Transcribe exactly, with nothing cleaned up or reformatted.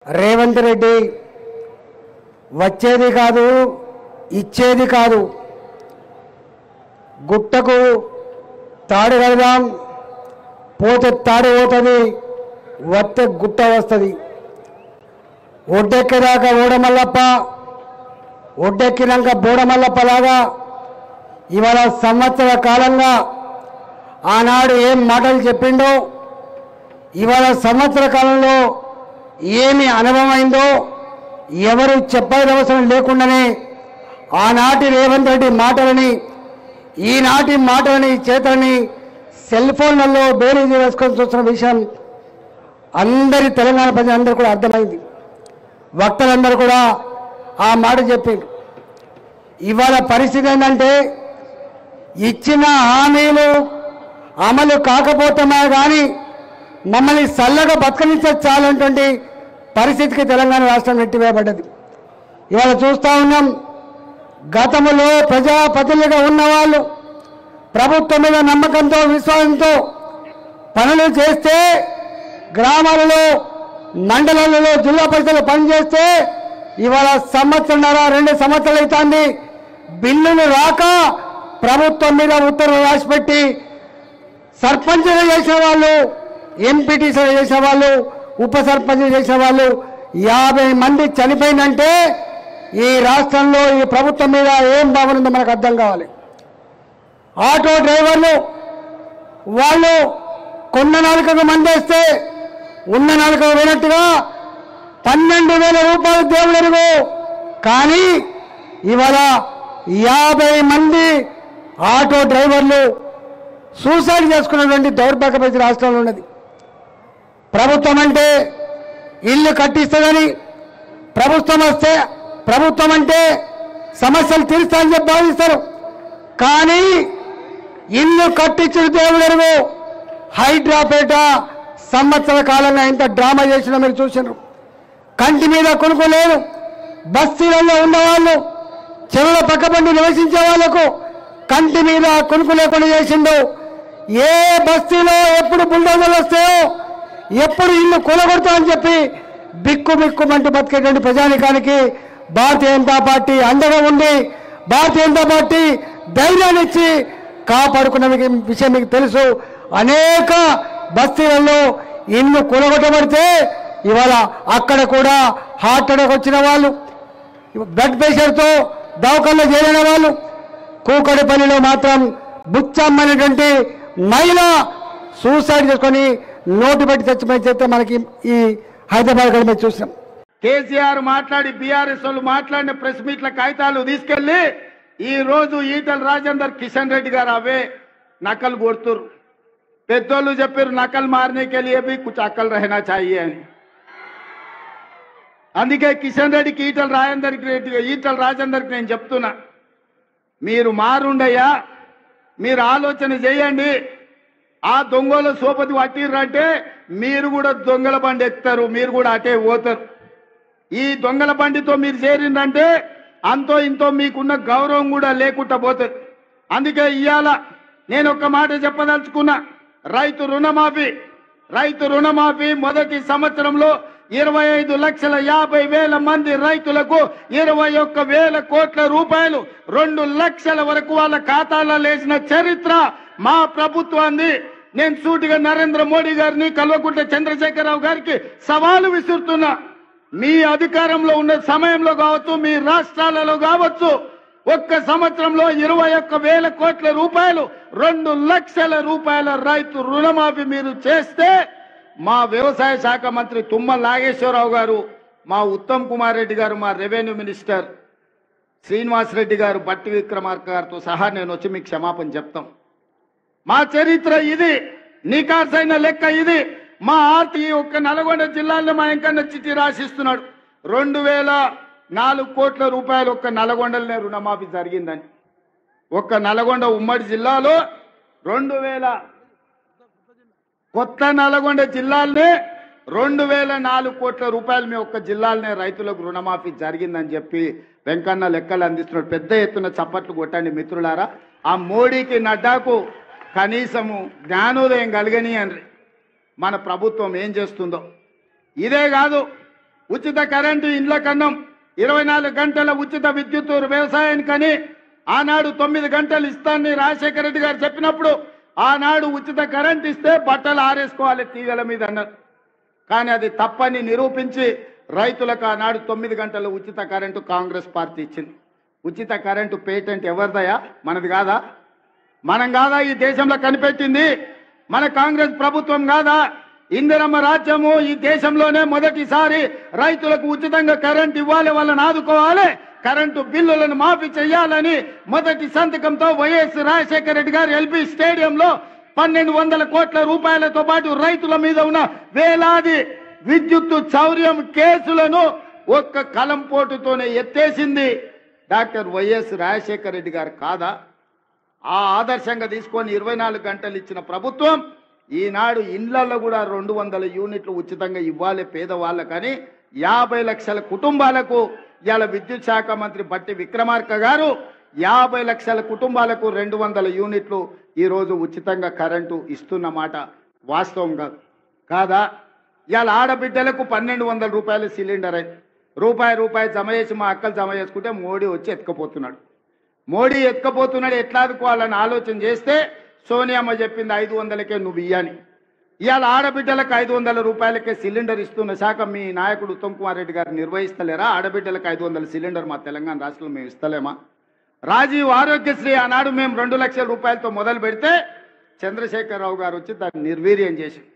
రేవంత్ రెడ్డి వచ్చేది కాదు, ఇచ్చేది కాదు. గుట్టకు తాడు కడదాం, పోతే తాడు పోతుంది, వస్తే గుట్ట వస్తుంది. ఒడ్డెక్కేదాకా ఓడమల్లప్ప, ఒడ్డెక్కినాక బోడమల్లప్పలాగా ఇవాళ సంవత్సర కాలంగా ఆనాడు ఏం మాటలు చెప్పిండో, ఇవాళ సంవత్సర కాలంలో ఏమి అనుభవమైందో ఎవరు చెప్పేది అవసరం లేకుండానే ఆనాటి రేవంత్ రెడ్డి మాటలని, ఈనాటి మాటలని, చేతలని సెల్ ఫోన్లలో బేరీజు వేసుకొని చూస్తున్న విషయం అందరి తెలంగాణ ప్రజలందరూ కూడా అర్థమైంది. వక్తలందరూ కూడా ఆ మాట చెప్పిండ్రు. ఇవాళ పరిస్థితి ఏంటంటే ఇచ్చిన హామీలు అమలు కాకపోతమే కానీ మమ్మల్ని చల్లగా బతకనిచ్చే చాలంటువంటి పరిస్థితికి తెలంగాణ రాష్ట్రం నెట్టివేయబడ్డది. ఇవాళ చూస్తూ ఉన్నాం, గతంలో ప్రజాప్రతినిధిగా ఉన్నవాళ్ళు ప్రభుత్వం మీద నమ్మకంతో, విశ్వాసంతో పనులు చేస్తే, గ్రామాలలో, మండలాలలో, జిల్లా పరిషత్లో పనిచేస్తే ఇవాళ సంవత్సరంన్నర రెండు సంవత్సరాలు అవుతుంది బిల్లులు రాక ప్రభుత్వం మీద ఉత్తర్వులు రాసిపెట్టి సర్పంచ్లు చేసిన వాళ్ళు, ఎంపీటీసీలు చేసిన వాళ్ళు, ఉప సర్పంచ్లు చేసిన వాళ్ళు యాభై మంది చనిపోయిందంటే ఈ రాష్ట్రంలో ఈ ప్రభుత్వం మీద ఏం భావన ఉందో మనకు అర్థం కావాలి. ఆటో డ్రైవర్లు వాళ్ళు కొన్న నాలుకకు మందేస్తే ఉన్న నాలుకకు పోయినట్టుగా పన్నెండు వేల రూపాయలు దేవుడెరుగు. కానీ ఇవాళ యాభై మంది ఆటో డ్రైవర్లు సూసైడ్ చేసుకున్నటువంటి దౌర్భాగ్య పరిస్థితి రాష్ట్రంలో ఉన్నది. ప్రభుత్వం అంటే ఇల్లు కట్టిస్తుందని, ప్రభుత్వం వస్తే ప్రభుత్వం అంటే సమస్యలు తీరుస్తామని చెప్పి భావిస్తారు. కానీ ఇల్లు కట్టించిన దేవుడెరుగు. హైడ్రాపేట సంవత్సర కాలంగా ఇంత డ్రామా చేసినా మీరు చూసినారు. కంటి మీద కొనుక్కోలేదు. బస్తీలలో ఉన్నవాళ్ళు, చెరువుల పక్కబండి నివసించే వాళ్లకు కంటి మీద కొనుక్కు లేకుండా చేసిండు. ఏ బస్తీలో ఎప్పుడు బుల్డోజర్లు వస్తాయో, ఎప్పుడు ఇల్లు కూలగొడతామని చెప్పి బిక్కు బిక్కుమంటూ బతికేటువంటి ప్రజానికానికి భారతీయ జనతా పార్టీ అండగా ఉండి, భారతీయ జనతా పార్టీ ధైర్యాన్ని ఇచ్చి కాపాడుకున్న విషయం మీకు తెలుసు. అనేక బస్తీలలో ఇల్లు కూలగొట్టబడితే ఇవాళ అక్కడ కూడా హార్ట్ అటాక్ వచ్చిన వాళ్ళు, బ్లడ్ ప్రెషర్తో దవాఖానలో చేరిన వాళ్ళు, కూకడిపల్లిలో మాత్రం బుచ్చమ్మనేటువంటి మహిళ సూసైడ్ చేసుకొని నోటు పెట్టి చచ్చిపోయిన చేస్తే మనకి ఈ హైదరాబాద్ కూడా మేము చూసాం. కేసీఆర్ మాట్లాడి బీఆర్ఎస్ వాళ్ళు మాట్లాడిన ప్రెస్ మీట్ల కాగితాలు తీసుకెళ్లి ఈ రోజు ఈటల రాజేందర్, కిషన్ రెడ్డి గారు అవే నకలు కొడుతురు. పెద్దోళ్ళు చెప్పారు నకలు మారనేకి లియే భీ కుछ అకల్ రహనా చాహియే అని. అందుకే కిషన్ రెడ్డికి, ఈటల రాజేందర్ రెడ్డి ఈటల రాజేందర్కి నేను చెప్తున్నా, మీరు మారుండయ్యా, మీరు ఆలోచన చేయండి. ఆ దొంగల సోపతి పట్టిర్రంటే మీరు కూడా దొంగల బండి ఎక్కుతారు, మీరు కూడా అటే పోతారు. ఈ దొంగల బండితో మీరు చేరిందంటే అంతో ఇంతో మీకున్న గౌరవం కూడా లేకుండా పోతుంది. అందుకే ఇవాళ నేను ఒక్క మాట చెప్పదలుచుకున్నా. రైతు రుణమాఫీ రైతు రుణమాఫీ మొదటి సంవత్సరంలో ఇరవై ఐదు లక్షల యాభై వేల మంది రైతులకు ఇరవై ఒక్క వేల కోట్ల రూపాయలు రెండు లక్షల వరకు వాళ్ళ ఖాతాలో వేసిన చరిత్ర మా ప్రభుత్వాన్ని. నేను సూటిగా నరేంద్ర మోడీ గారిని, కల్వకుంట్ల చంద్రశేఖరరావు గారికి సవాలు విసురుతున్నా. మీ అధికారంలో ఉన్న సమయంలో కావచ్చు, మీ రాష్ట్రాలలో కావచ్చు, ఒక్క సంవత్సరంలో ఇరవై ఒక్క వేల కోట్ల రూపాయలు రెండు లక్షల రూపాయల రైతు రుణమాఫీ మీరు చేస్తే మా వ్యవసాయ శాఖ మంత్రి తుమ్మల నాగేశ్వరరావు గారు, మా ఉత్తమ్ కుమార్ రెడ్డి గారు, మా రెవెన్యూ మినిస్టర్ శ్రీనివాస్ రెడ్డి గారు, బట్టి విక్రమార్క గారితో సహా నేను వచ్చి మీకు క్షమాపణ చెప్తాం. మా చరిత్ర ఇది, నికార్సైన లెక్క ఇది. మా ఆర్టీ ఒక్క నల్గొండ జిల్లాలో మా ఎంకన్న చిట్టి రాసిస్తున్నాడు రెండు వేల నాలుగు కోట్ల రూపాయలు ఒక్క నల్గొండలనే రుణమాఫీ జరిగిందని. ఒక్క నల్గొండ ఉమ్మడి జిల్లాలో రెండు వేల కొత్త నల్గొండ జిల్లాలనే రెండు వేల నాలుగు కోట్ల రూపాయలు మీ ఒక్క జిల్లాలనే రైతులకు రుణమాఫీ జరిగిందని చెప్పి వెంకన్న లెక్కలు అందిస్తున్నాడు. పెద్ద ఎత్తున చప్పట్లు కొట్టండి మిత్రులారా. ఆ మోడీకి, నడ్డాకు కనీసము జ్ఞానోదయం కలగని అని మన ప్రభుత్వం ఏం చేస్తుందో. ఇదే కాదు, ఉచిత కరెంటు ఇండ్ల కన్నం, ఇరవై నాలుగు గంటల ఉచిత విద్యుత్ వ్యవసాయానికని ఆనాడు తొమ్మిది గంటలు ఇస్తానని రాజశేఖర రెడ్డి గారు చెప్పినప్పుడు ఆనాడు ఉచిత కరెంట్ ఇస్తే బట్టలు ఆరేసుకోవాలి తీగల మీద అన్నారు. కానీ అది తప్పని నిరూపించి రైతులకు ఆనాడు తొమ్మిది గంటల ఉచిత కరెంటు కాంగ్రెస్ పార్టీ ఇచ్చింది. ఉచిత కరెంటు పేటెంట్ ఎవరిదయా? మనది కాదా? మనం కాదా ఈ దేశంలో కనిపెట్టింది? మన కాంగ్రెస్ ప్రభుత్వం కాదా? ఇందిరమ్మ రాజ్యము ఈ దేశంలోనే మొదటిసారి రైతులకు ఉచితంగా కరెంట్ ఇవ్వాలి, వాళ్ళని ఆదుకోవాలి, కరెంటు బిల్లులను మాఫీ చేయాలని మొదటి సంతకంతో వైఎస్ రాజశేఖర రెడ్డి గారు ఎల్బీ స్టేడియంలో పన్నెండు వందల కోట్ల రూపాయలతో పాటు రైతుల మీద ఉన్న వేలాది విద్యుత్తు చౌర్యం కేసులను ఒక్క కలంపోటుతోనే ఎత్తేసింది డాక్టర్ వైఎస్ రాజశేఖర రెడ్డి గారు కాదా? ఆ ఆదర్శంగా తీసుకొని ఇరవై నాలుగు గంటలు ఇచ్చిన ప్రభుత్వం ఈనాడు ఇండ్లలో కూడా రెండు వందల యూనిట్లు ఉచితంగా ఇవ్వాలి పేదవాళ్ళకని యాభై లక్షల కుటుంబాలకు ఇవాళ విద్యుత్ శాఖ మంత్రి బట్టి విక్రమార్క గారు యాభై లక్షల కుటుంబాలకు రెండు వందల యూనిట్లు ఈరోజు ఉచితంగా కరెంటు ఇస్తున్నమాట వాస్తవం కాదు కాదా? ఇవాళ ఆడబిడ్డలకు పన్నెండు వందల రూపాయల సిలిండర్ అయింది. రూపాయి రూపాయి జమ చేసి మా అక్కలు జమ చేసుకుంటే మోడీ వచ్చి ఎత్తుకపోతున్నాడు. మోడీ ఎత్తుకపోతున్నాడు, ఎట్లా ఆదుకోవాలని ఆలోచన చేస్తే సోనియమ్మ చెప్పింది ఐదు వందలకే నువ్వు ఇయ్యని. ఇవాళ ఆడబిడ్డలకు ఐదు వందల రూపాయలకే సిలిండర్ ఇస్తున్న శాఖ మీ నాయకుడు ఉత్తమ్ కుమార్ రెడ్డి గారు నిర్వహిస్తలేరా? ఆడబిడ్డలకు ఐదు వందల సిలిండర్ మా తెలంగాణ రాష్ట్రంలో మేము ఇస్తలేమా? రాజీవ్ ఆరోగ్యశ్రీ ఆనాడు మేము రెండు లక్షల రూపాయలతో మొదలు పెడితే చంద్రశేఖరరావు గారు వచ్చి దాన్ని నిర్వీర్యం చేసి